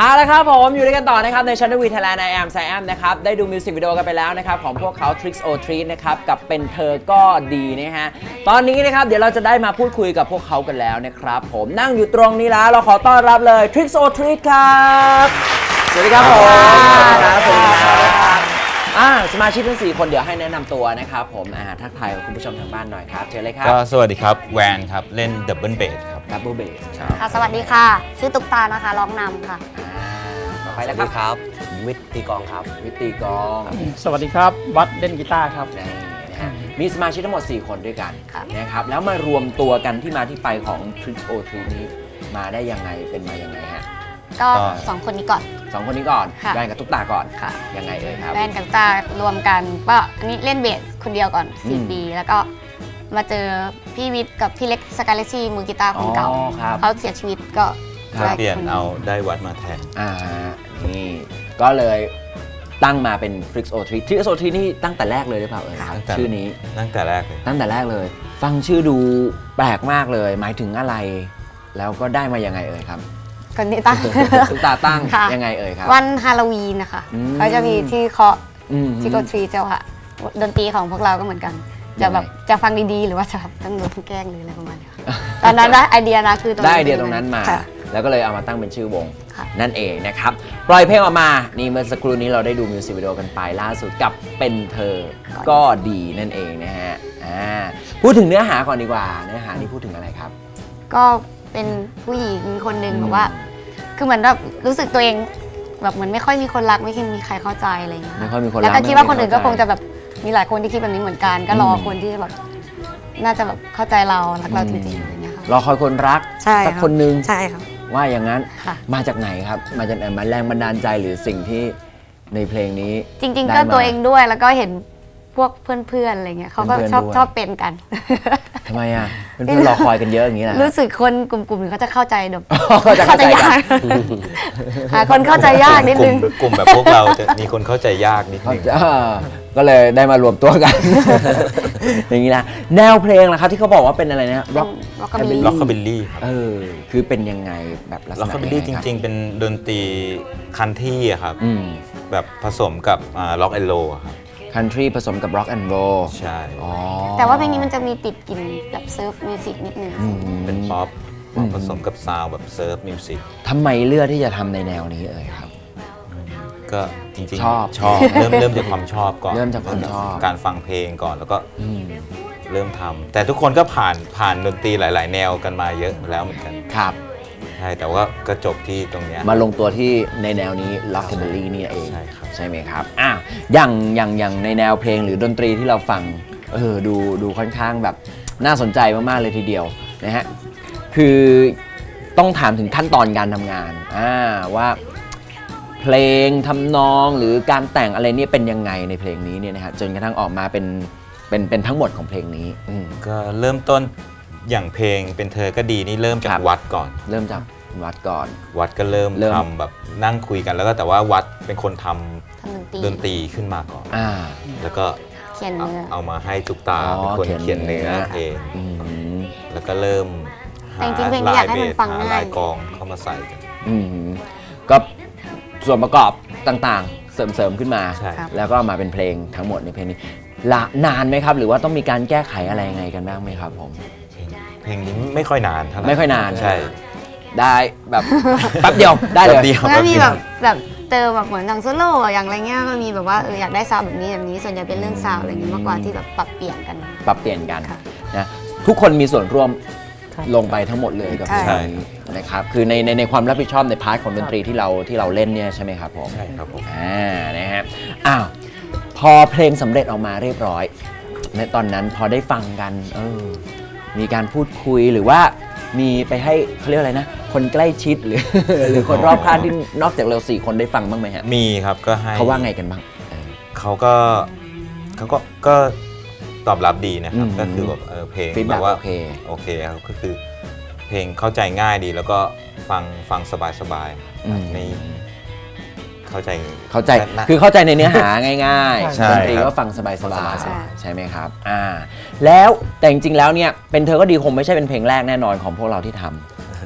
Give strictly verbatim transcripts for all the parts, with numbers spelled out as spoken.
เอาละครับผมอยู่ด้วยกันต่อนะครับใน Channel V Thailand I am Sam นะครับได้ดูมิวสิกวิดีโอกันไปแล้วนะครับของพวกเขา Tricks or Treat นะครับกับเป็นเธอก็ดีนะฮะตอนนี้นะครับเดี๋ยวเราจะได้มาพูดคุยกับพวกเขากันแล้วนะครับผมนั่งอยู่ตรงนี้แล้วเราขอต้อนรับเลย Tricks or Treat ครับสวัสดีครับผมครับสวัสดีครับอ่าสมาชิกทั้งสี่คนเดี๋ยวให้แนะนำตัวนะครับผมอ่าทักทายกับคุณผู้ชมทางบ้านหน่อยครับเชิญเลยครับก็สวัสดีครับแวนครับเล่นดับเบิลเบสครับดับเบิลเบสค่ะสวัสดีค่ะชื่อตุ๊กตานะคะร้องนำค่ะต่อไปแล้วครับวิทย์ตีกองครับวิทย์ตีกองสวัสดีครับวัดเล่นกีตาร์ครับมีสมาชิกทั้งหมดสี่คนด้วยกันนะครับแล้วมารวมตัวกันที่มาที่ไปของ Tricks or Treat นี้มาได้ยังไงเป็นมายังไงฮะก็สองคนนี้ก่อนสองคนนี้ก่อนแวนกับตุ๊กตาก่อนยังไงเอ่ยครับแวนกับตุ๊กตารวมกันก็อันนี้เล่นเบสคนเดียวก่อนสี่ปีแล้วก็มาเจอพี่วิทย์กับพี่เล็กสกาเลซี่มือกีตาร์คนเก่าเขาเสียชีวิตก็เปลี่ยนเอาได้วัดมาแทนอ่านี่ก็เลยตั้งมาเป็น Tricks or Treat Tricks or Treat นี่ตั้งแต่แรกเลยหรือเปล่าเอ่ยชื่อนี้ตั้งแต่แรกเลยตั้งแต่แรกเลยฟังชื่อดูแปลกมากเลยหมายถึงอะไรแล้วก็ได้มายังไงเอ่ยครับคนนี้ตั้งตุ๊กตาตั้งยังไงเอ่ยครับวันฮาโลวีนนะคะเขาจะมีที่เคาะที่โกทรีเจ้าค่ะดนตรีของพวกเราก็เหมือนกันจะแบบจะฟังดีๆหรือว่าจะต้องโดนแกล้งหรืออะไรประมาณนี้ตอนนั้นได้ไอเดียนะคือได้ไอเดียตรงนั้นมาแล้วก็เลยเอามาตั้งเป็นชื่อวงนั่นเองนะครับปล่อยเพลงออกมานี่เมื่อสักครู่นี้เราได้ดูมิวสิกวิดีโอกันไปล่าสุดกับเป็นเธอก็ดีนั่นเองนะฮะพูดถึงเนื้อหาก่อนดีกว่าเนื้อหานี่พูดถึงอะไรครับก็เป็นผู้หญิงคนหนึ่งแบบว่าคือเหมือนแบบรู้สึกตัวเองแบบเหมือนไม่ค่อยมีคนรักไม่ค่อยมีใครเข้าใจอะไรอย่างเงี้ยไม่ค่อยมีคนรักแล้วก็คิดว่าคนอื่นก็คงจะแบบมีหลายคนที่คิดแบบนี้เหมือนกันก็รอคนที่แบบน่าจะแบบเข้าใจเรารักเราจริงๆอะไรเงี้ยค่ะรอคอยคนรักสักคนนึงใช่ครับว่าอย่างนั้นมาจากไหนครับมาจากไหนมาแรงบันดาลใจหรือสิ่งที่ในเพลงนี้จริงๆก็ตัวเองด้วยแล้วก็เห็นพวกเพื่อนๆอะไรเงี้ยเขาก็ชอบชอบเป็นกันทำไมอ่ะเพื่อนๆรอคอยกันเยอะอย่างนี้แหละรู้สึกคนกลุ่มๆเขาจะเข้าใจแบบเข้าใจยากหาคนเข้าใจยากนิดนึงกลุ่มแบบพวกเราจะมีคนเข้าใจยากนิดนึงก็เลยได้มารวมตัวกันอย่างนี้นะแนวเพลงนะครับที่เขาบอกว่าเป็นอะไรนะร็อกร็อกคาบิลลี่ร็อกคาบิลลี่เออคือเป็นยังไงแบบร็อกคาบิลลี่จริงๆเป็นดนตรีคันทรีครับแบบผสมกับร็อกแอนด์โรครับคันทรีผสมกับร็อกแอนด์โรลใช่แต่ว่าเพลงนี้มันจะมีติดกลิ่นแบบเซิร์ฟมิวสิกนิดนึงเป็นป๊อปผสมกับซาวแบบเซิร์ฟมิวสิกทำไมเลือกที่จะทำในแนวนี้เอ่ยครับก็จริงๆชอบชอบเริ่มเริ่มจากความชอบก่อนเริ่มจากความชอบการฟังเพลงก่อนแล้วก็เริ่มทำแต่ทุกคนก็ผ่านผ่านดนตรีหลายๆแนวกันมาเยอะแล้วเหมือนกันครับใช่แต่ว่าก็จบที่ตรงนี้มาลงตัวที่ในแนวนี้ร็อกคาบิลลี่นี่เองใช่ครับใช่ไหมครับอ่ะอย่างอย่างอย่างในแนวเพลงหรือดนตรีที่เราฟังเออดูดูค่อนข้างแบบน่าสนใจมากๆเลยทีเดียวนะฮะคือต้องถามถึงขั้นตอนการทำงานอ่าว่าเพลงทำนองหรือการแต่งอะไรเนี่ยเป็นยังไงในเพลงนี้เนี่ยนะฮะจนกระทั่งออกมาเป็นเป็นเป็นทั้งหมดของเพลงนี้ก็เริ่มต้นอย่างเพลงเป็นเธอก็ดีนี่เริ่มจากวัดก่อนเริ่มจากวัดก่อนวัดก็เริ่มทำแบบนั่งคุยกันแล้วก็แต่ว่าวัดเป็นคนทำดนตรีขึ้นมาก่อนแล้วก็เขียนเนื้อเอามาให้ตุ๊กตาเป็นคนเขียนเนื้อเองแล้วก็เริ่มหาลายเบสหาลายกองเข้ามาใส่กันก็ส่วนประกอบต่างๆเสริมๆขึ้นมาแล้วก็มาเป็นเพลงทั้งหมดในเพลงนี้ละนานไหมครับหรือว่าต้องมีการแก้ไขอะไรยังไงกันบ้างไหมครับผมเพลงนี้ไม่ค่อยนานเท่าไหร่ไม่ค่อยนานใช่ได้แบบแป๊บเดียวได้เลยแล้วมีแบบแบบเติมแบบเหมือนอย่างโซโล่อย่างไรเงี้ยก็มีแบบว่าเอออยากได้ซาวแบบนี้แบบนี้ส่วนใหญ่เป็นเรื่องซาวอะไรอย่างนี้มากกว่าที่แบบปรับเปลี่ยนกันปรับเปลี่ยนกันนะทุกคนมีส่วนร่วมลงไปทั้งหมดเลยกับเพลงนี้นะครับคือในในในความรับผิดชอบในพาร์ทของดนตรีที่เราที่เราเล่นเนี่ยใช่ไหมครับผมใช่ครับผมอ่านะฮะอ้าวพอเพลงสำเร็จออกมาเรียบร้อยในตอนนั้นพอได้ฟังกันเออมีการพูดคุยหรือว่ามีไปให้เขาเรียกอะไรนะคนใกล้ชิดหรือหรือคนรอบข้างที่นอกจากเราสี่คนได้ฟังบ้างไหมฮะมีครับก็ให้เขาว่าไงกันบ้างเขาก็เขาก็ก็ตอบรับดีนะครับก็คือแบบเออเพลงแบบว่าโอเคโอเคครับก็คือเพลงเข้าใจง่ายดีแล้วก็ฟังฟังสบายๆไม่เข้าใจเข้าใจคือเข้าใจในเนื้อหาง่ายๆดนตรีก็ฟังสบายๆใช่ไหมครับอ่าแล้วแต่จริงๆแล้วเนี่ยเป็นเธอก็ดีคงไม่ใช่เป็นเพลงแรกแน่นอนของพวกเราที่ท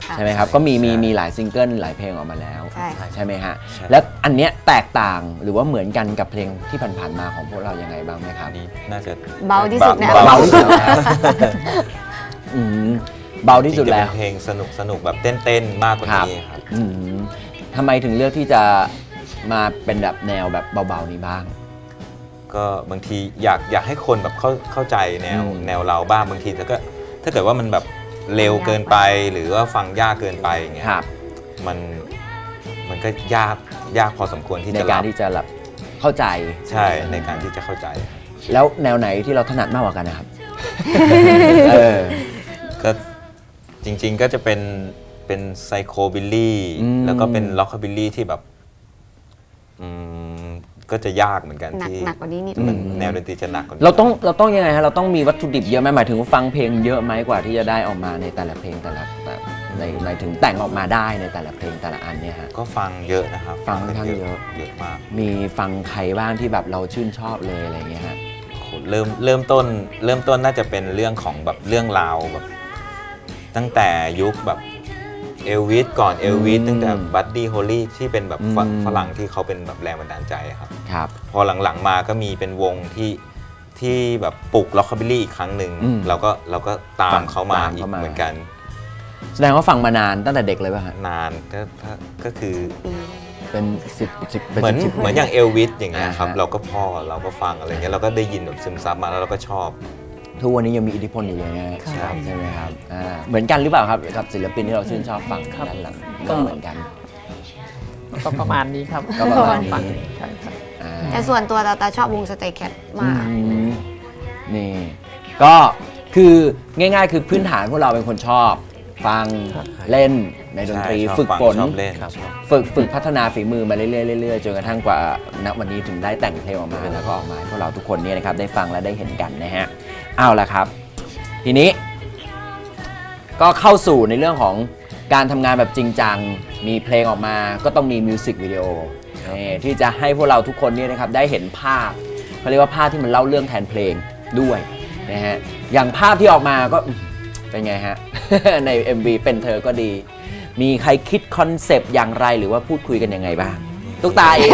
ใช่ไหมครับก็มีมีมีหลายซิงเกิลหลายเพลงออกมาแล้วใช่ใช่ไหมฮะแล้วอันเนี้ยแตกต่างหรือว่าเหมือนกันกับเพลงที่ผ่านๆมาของพวกเรายังไงบ้างไหมครับนี้น่าจะเบาที่สุดนะเบาที่สุดแล้วอืมเบาที่สุดแล้วเพลงสนุกสนุกแบบเต้นๆมากกว่านี้ครับอืมทำไมถึงเลือกที่จะมาเป็นแบบแนวแบบเบาๆนี้บ้างก็บางทีอยากอยากให้คนแบบเข้าเข้าใจแนวแนวเราบ้างบางทีแต่ก็ถ้าเกิดว่ามันแบบเร็วเกินไปหรือว่าฟังยากเกินไปอย่างเงี้ยมันมันก็ยากยากพอสมควรที่จะในการที่จะแบบเข้าใจใช่ในการที่จะเข้าใจแล้วแนวไหนที่เราถนัดมากกว่ากันนะครับเออก็จริงๆก็จะเป็นเป็นไซโคบิลลี่แล้วก็เป็นล็อกคาบิลลี่ที่แบบอืมก็จะยากเหมือนกันที่หนักกว่านี้นิดนึงแนวดนตรีจะหนักกว่าเราต้องเราต้องยังไงฮะเราต้องมีวัตถุดิบเยอะไหมหมายถึงฟังเพลงเยอะไหมกว่าที่จะได้ออกมาในแต่ละเพลงแต่ละแบบในหมายถึงแต่งออกมาได้ในแต่ละเพลงแต่ละอันเนี่ยฮะก็ฟังเยอะนะครับฟังค่อนข้างเยอะเยอะมากมีฟังใครบ้างที่แบบเราชื่นชอบเลยอะไรเงี้ยฮะเริ่มเริ่มต้นเริ่มต้นน่าจะเป็นเรื่องของแบบเรื่องราวแบบตั้งแต่ยุคแบบเอลวิสก่อนเอลวิสตั้งแต่บัดดี้โฮลี่ที่เป็นแบบฝรั่งที่เขาเป็นแบบแรงบันดาลใจครับครับพอหลังๆมาก็มีเป็นวงที่ที่แบบปลุกล็อกคาบิลลี่อีกครั้งหนึ่งเราก็เราก็ตามเขามาอีกเหมือนกันแสดงว่าฟังมานานตั้งแต่เด็กเลยป่ะฮะนานก็ก็คือเป็นสิบสิบเหมือนเหมือนอย่างเอลวิสอย่างเงี้ยครับเราก็พ่อเราก็ฟังอะไรเงี้ยเราก็ได้ยินแบบซึมซับมาแล้วเราก็ชอบทุกวันนี้ยังมีอิทธิพลอยู่เลยนะใช่ไหมครับเหมือนกันหรือเปล่าครับกับศิลปินที่เราชื่นชอบฟังด้านหลังก็เหมือนกันก็ประมาณนี้ครับก็ประมาณนี้แต่ส่วนตัวตาชอบวงสเตย์แคทมากนี่ก็คือง่ายๆคือพื้นฐานพวกเราเป็นคนชอบฟังเล่นในดนตรีฝึกฝนฝึกฝึกพัฒนาฝีมือมาเรื่อยๆเรื่อยๆจนกระทั่งกว่าณวันนี้ถึงได้แต่งเพลงออกมาแล้วก็ออกมาพวกเราทุกคนเนี่ยนะครับได้ฟังและได้เห็นกันนะฮะเอาละครับทีนี้ก็เข้าสู่ในเรื่องของการทำงานแบบจริงจังมีเพลงออกมาก็ต้องมีมิวสิกวิดีโอที่จะให้พวกเราทุกคนเนี่ยนะครับได้เห็นภาพเขาเรียกว่าภาพที่มันเล่าเรื่องแทนเพลงด้วยนะฮะอย่างภาพที่ออกมาก็เป็นไงฮะ ใน เอ็ม วี เป็นเธอก็ดีมีใครคิดคอนเซปต์อย่างไรหรือว่าพูดคุยกันยังไงบ้างตุ๊กตาเอง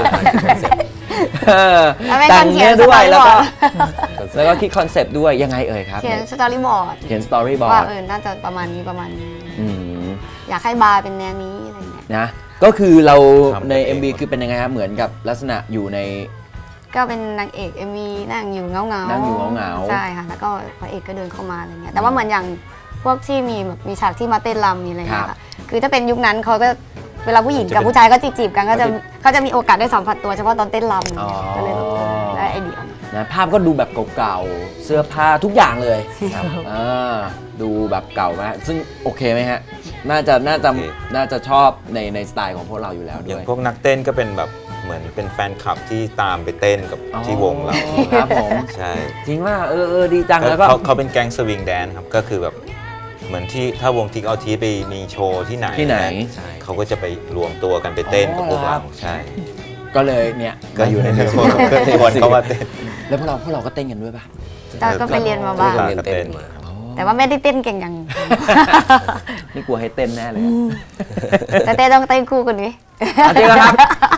แต่งเนื้อด้วยแล้วก็แล้วก็คิดคอนเซปต์ด้วยยังไงเอ่ยครับเขียนสตอรี่บอร์ดเขียนสตอรี่บอร์ดว่าเออน่าจะประมาณนี้ประมาณนี้อยากให้บาร์เป็นแนวนี้อะไรเงี้ยนะก็คือเราใน เอ็ม วี คือเป็นยังไงครับเหมือนกับลักษณะอยู่ในก็เป็นนางเอก เอ็ม วี นั่งอยู่เงาเงานั่งอยู่เงาเงาใช่ค่ะแล้วก็พระเอกก็เดินเข้ามาอะไรเงี้ยแต่ว่าเหมือนอย่างพวกที่มีแบบมีฉากที่มาเต้นรำมีอะไรเงี้ยค่ะคือถ้าเป็นยุคนั้นเขาก็เวลาผู้หญิงกับผู้ชายก็จีบกันก็จะเขาจะมีโอกาสได้สัมผัสตัวเฉพาะตอนเต้นรำก็เลยได้ไอเดียนะภาพก็ดูแบบเก่าๆเสื้อผ้าทุกอย่างเลยดูแบบเก่ามากซึ่งโอเคไหมฮะน่าจะน่าจะน่าจะชอบในในสไตล์ของพวกเราอยู่แล้วด้วยอย่างพวกนักเต้นก็เป็นแบบเหมือนเป็นแฟนคลับที่ตามไปเต้นกับที่วงเราครับผมใช่จริงว่าเออเออดีจังแล้วก็เขาเป็นแก๊งสวิงแดนครับก็คือแบบเหมือนที่ถ้าวงทิกเอาทีไปมีโชว์ที่ไหนที่ไหนเขาก็จะไปรวมตัวกันไปเต้นกับพวกเราใช่ก็เลยเนี่ยก็อยู่ในเนื้อเพลงเขาว่าเต้นแล้วพวกเราพวกเราก็เต้นกันด้วยป่ะก็ไปเรียนมาบ้างแต่ว่าไม่ได้เต้นเก่งอย่างนี่กลัวให้เต้นแน่เลยแต่เต้นต้องเต้นคู่กันนี้จริงครับ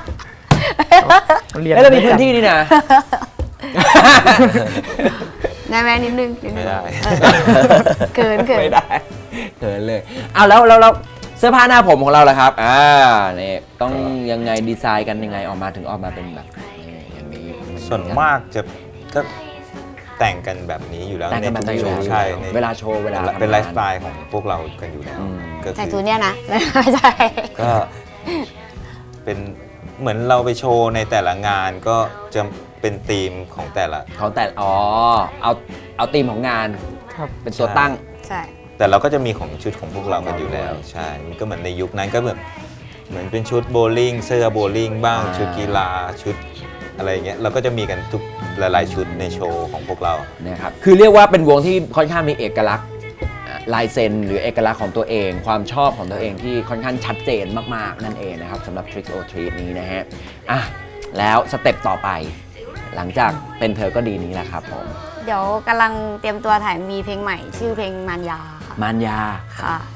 แล้วเรามีพื้นที่นี่นะได้ไหมนิดนึงไม่ได้เกินเกินไม่ได้เกินเลยเอาแล้วแล้วเสื้อผ้าหน้าผมของเราล่ะครับอ่าเนี่ยต้องยังไงดีไซน์กันยังไงออกมาถึงออกมาเป็นแบบอย่างนี้ส่วนมากจะก็แต่งกันแบบนี้อยู่แล้วในทุกโชว์ใช่เวลาโชว์เวลาเป็นไลฟ์สไตล์ของพวกเรากันอยู่แล้วใส่ชุดเนี้ยนะไม่ใช่ก็เป็นเหมือนเราไปโชว์ในแต่ละงานก็จะเป็นธีมของแต่ละของแต่อ๋อเอาเอาธีมของงานเป็นตัวตั้งใช่แต่เราก็จะมีของชุดของพวกเรากันอยู่แล้วใช่มันก็เหมือนในยุคนั้นก็แบบเหมือนเป็นชุดโบลิ่งเสื้อโบลิ่งบ้างชุดกีฬาชุดอะไรเงี้ยเราก็จะมีกันทุกหลายๆชุดในโชว์ของพวกเรานะครับคือเรียกว่าเป็นวงที่ค่อนข้างมีเอกลักษณ์ลายเซ็นหรือเอกลักษณ์ของตัวเองความชอบของตัวเองที่ค่อนข้างชัดเจนมากๆนั่นเองนะครับสำหรับ Tricks or Treat นี้นะฮะอ่ะแล้วสเต็ปต่อไปหลังจากเป็นเธอก็ดีนี้แหละครับผมเดี๋ยวกำลังเตรียมตัวถ่ายมีเพลงใหม่ชื่อเพลงมารยาค่ะมารยาค่ะ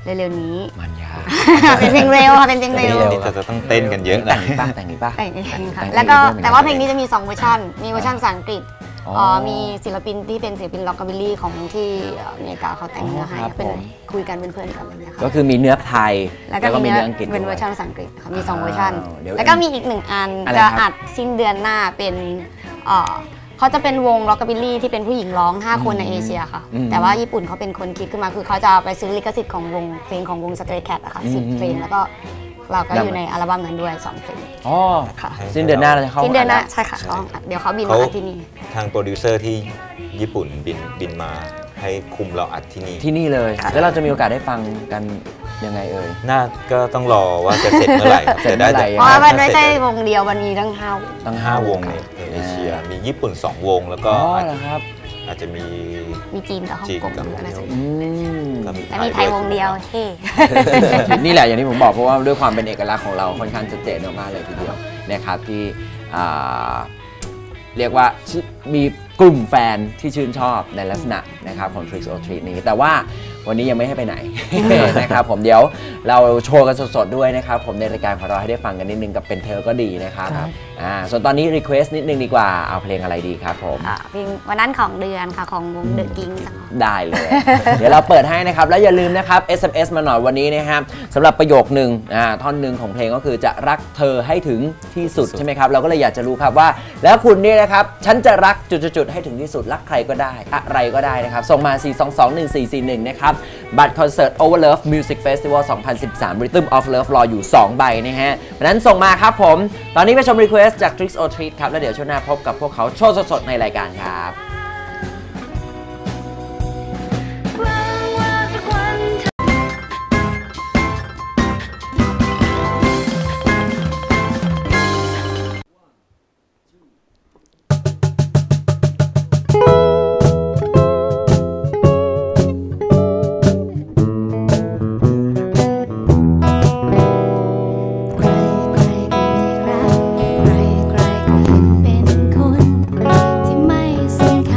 เร็วๆนี้มันยากเป็นเพลงเร็วค่ะเป็นเพลงเร็วนี่จะต้องเต้นกันเยอะแต่นะงนี้ป่ะแต่งนี้ป่ะแต่งเองค่ะแต่งเองแล้วก็ด้วยเหมือนกันแต่ว่าเพลงนี้จะมีสองเวอร์ชันมีเวอร์ชันภาษาอังกฤษอ๋ออ๋อมีศิลปินที่เป็นศิลปินล็อกกาบิลลี่ของที่อเมริกาเขาแต่งเนื้อให้ครับเป็นผมคุยกันเป็นเพื่อนกันอะไรอย่างเงี้ยค่ะก็คือมีเนื้อไทยแล้วก็มีเนื้เนื้อออังกฤษเป็นเวอร์ชันด้วยภาษาอังกฤษค่ะมีสองเวอร์ชันอ้าวเดี๋ยวแล้วก็มีอีกหนึ่งอันอะไรจะครับอัดสิ้นเดือนหน้าเป็นเอ่อเขาจะเป็นวงล็อกกาบิลลี่ที่เป็นผู้หญิงร้องห้าคนในเอเชียค่ะอืมแต่ว่าญี่ปุ่นเขาเป็นคนคิดขึ้นมาคือเขาจะไปซื้อลิขสิทธิ์ของวงเพลงของวง Stray Cat อะค่ะสิบอืมเพลงแล้วก็เราก็นำอยู่ในอัลบั้มนั้นด้วยสองเพลงอ๋อค่ะสิ้นเดือนหน้าเราจะเข้าสิ้นเดือนหน้าอัดใช่ค่ะเขาอัดเดี๋ยวเขาบินเขามาที่นี่ทางโปรดิวเซอร์ที่ญี่ปุ่นบินบินมาให้คุมเราอัดที่นี่ที่นี่เลย แล้วเราจะมีโอกาสได้ฟังกันยังไงเอ่ยน่าก็ต้องรอว่าจะเสร็จเมื่อไหร่ครับเสร็จแต่ได้เมื่อไหร่แต่เพราะว่ามันไม่ถ้าใช่เสร็จวงเดียวมันมีทั้งห้าตั้งห้าห้าวงในเอเชีย มีญี่ปุ่นสองวงแล้วก็อ๋ออาจเหรอครับอาจจะมีมีจีนกับฮ่องจีนกงกับหรืออะไรสักออืย่างมก็มีแต่มีไทยวงเดียวเฮ้นี่แหละอย่างที่ผมบอกเพราะว่าด้วยความเป็นเอกลักษณ์ของเราค่อนข้างชัดเจนมากๆเลยทีเดียวนะครับที่อ่าเรียกว่ามีกลุ่มแฟนที่ชื่นชอบในลักษณะนะครับของ Tricks or Treat นี้แต่ว่าวันนี้ยังไม่ให้ไปไหน นะครับผมเดี๋ยวเราโชว์กันสดๆด้วยนะครับผมในรายการของเราให้ได้ฟังกันนิดนึงกับเป็นเธอก็ดีนะครับครับอ่าส่วนตอนนี้รีเควสต์นิดนึงดีกว่าเอาเพลงอะไรดีครับผมอ่ะเพลงวันนั้นของเดือนค่ะของวงเดอะกิ้งได้เลย เดี๋ยวเราเปิดให้นะครับ แล้วอย่าลืมนะครับ เอส เอ็ม เอส มาหน่อยวันนี้นะครับสำหรับประโยคหนึ่งอ่าท่อนหนึ่งของเพลงก็คือจะรักเธอให้ถึงที่สุดใช่ไหมครับ เราก็เลยอยากจะรู้ครับว่า แล้วคุณเนี่ยนะครับ ฉันจะรักจุดๆๆให้ถึงที่สุด รักใครก็ได้ อะไรก็ได้นะครับ ส่งมา สี่ สอง สอง หนึ่ง สี่ สี่ หนึ่ง นะครับ บัตรคอนเสิร์ต Over Love Music Festival สองพันสิบสาม Rhythm of Love รออยู่ สอง ใบนะฮะเพราะฉะนั้นส่งมาครับผม ตอนนี้ไปชมรีเควสจาก Tricks or Treat ครับแล้วเดี๋ยวช่วงหน้าพบกับพวกเขาโชว์สดๆในรายการครับใครใครก็ไม่รักใครใครก็เห็นเป็นคนที่ไม่สำคัญ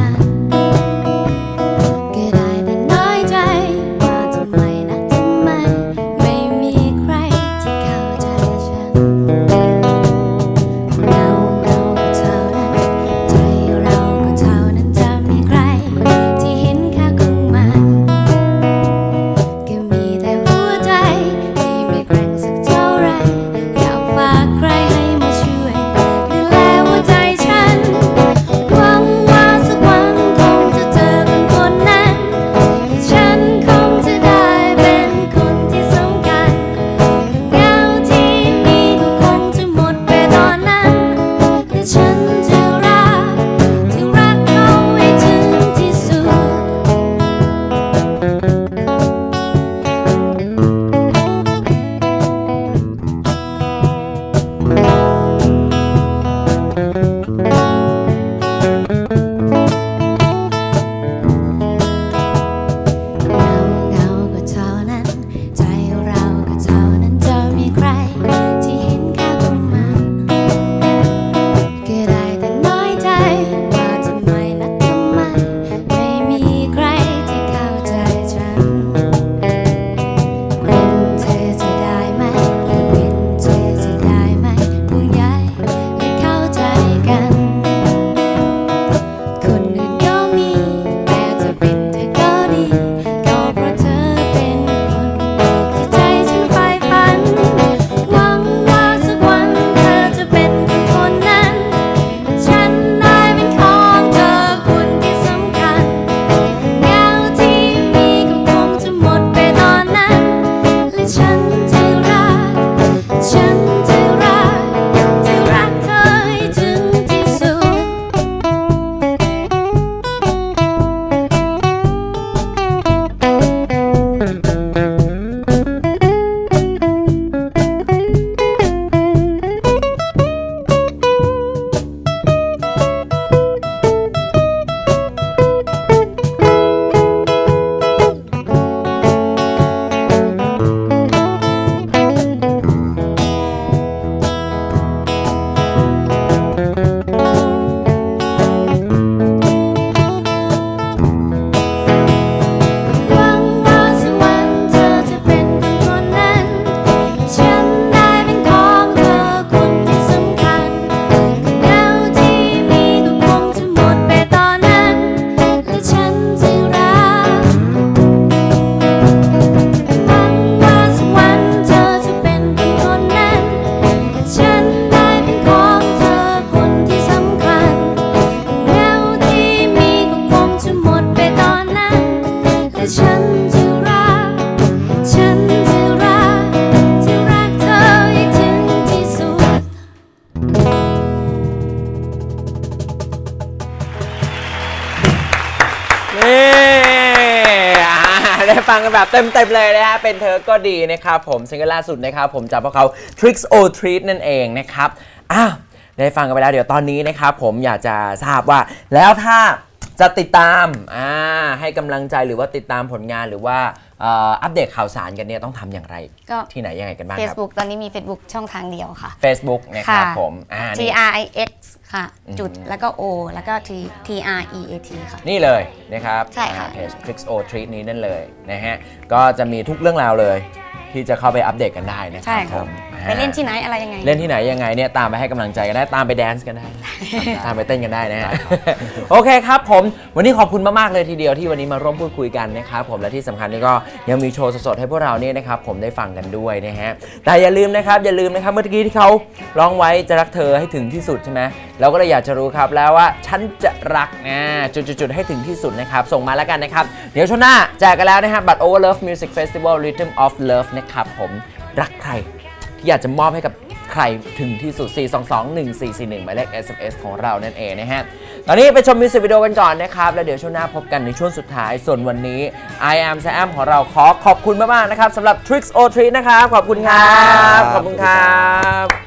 ฟังกันแบบเต็มๆเลยนะฮะเป็นเธอก็ดีนะครับผมซิงเกิลล่าสุดนะครับผมจากพวกเขา Tricks or Treat นั่นเองนะครับอ้าวได้ฟังกันไปแล้วเดี๋ยวตอนนี้นะครับผมอยากจะทราบว่าแล้วถ้าจะติดตามอ่าให้กำลังใจหรือว่าติดตามผลงานหรือว่าอัปเดตข่าวสารกันเนี่ยต้องทำอย่างไรก็ที่ไหนยังไงกันบ้างครับ Facebook ตอนนี้มี Facebook ช่องทางเดียวค่ะ Facebook นะครับผม T R I X ค่ะจุดแล้วก็ O แล้วก็ T T R E A T ค่ะนี่เลยนะครับใช่ค่ะเพจ Tricks or Treat นี้นั่นเลยนะฮะก็จะมีทุกเรื่องราวเลยที่จะเข้าไปอัปเดตกันได้นะคใช่รับค่ะไปเล่นที่ไหนอะไรยังไงเล่นที่ไหนยังไงเนี่ยตามไปให้กำลังใจกันได้ตามไปแดนซ์กันได้ ตามไปเต้นกันได้นะฮะโอเคครับผมวันนี้ขอบคุณมากๆเลยทีเดียวที่วันนี้มาร่วมพูดคุยกันนะครับผมและที่สำคัญนี่ก็ยังมีโชว์สดๆให้พวกเราเนี่ยนะครับผมได้ฟังกันด้วยนะฮะแต่อย่าลืมนะครับอย่าลืมนะครับเมื่อกี้ที่เขาร้องไว้จะรักเธอให้ถึงที่สุดใช่ไหมเราก็เลยอยากจะรู้ครับแล้วว่าฉันจะรักอ่าจุดๆๆให้ถึงที่สุดนะครับส่งมาแล้วกันนะครับเดี๋ยวช่วงหน้าแจกกันแล้วนะฮะบัตร Over Love Music Festival Rhythm of Love นะครับผมรักใครที่อยากจะมอบให้กับใครถึงที่สุด สี่ สอง สอง หนึ่ง สี่ สี่ หนึ่ง หมายเลข เอส เอ็ม เอส ของเรานั่นเองนะฮะตอนนี้ไปชมมิวสิกวิดีโอกันก่อนนะครับแล้วเดี๋ยวช่วงหน้าพบกันในช่วงสุดท้ายส่วนวันนี้ I am Sam ของเราขอขอบคุณมากๆนะครับสำหรับ Tricks or Treat นะครับขอบคุณครับขอบคุณครับ